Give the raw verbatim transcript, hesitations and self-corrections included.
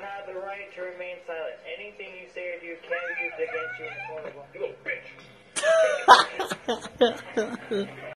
have the right to remain silent. Anything you say or do can be used against you in the court of law. You little bitch!